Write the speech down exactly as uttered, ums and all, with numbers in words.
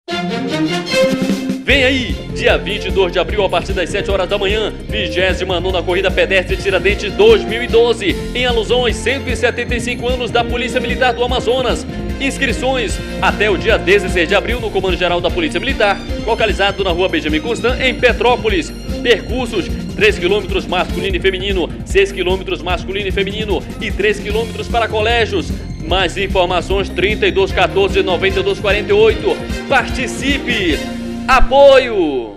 Vem aí, dia vinte e dois de abril, a partir das sete horas da manhã, vigésima nona Corrida Pedestre Tiradentes dois mil e doze, em alusão aos cento e setenta e cinco anos da Polícia Militar do Amazonas. Inscrições até o dia dezesseis de abril no Comando Geral da Polícia Militar, localizado na rua Benjamin Constant, em Petrópolis. Percursos: três quilômetros masculino e feminino, seis quilômetros masculino e feminino e três quilômetros para colégios. Mais informações: trinta e dois quatorze, noventa e dois quarenta e oito. Participe! Apoio!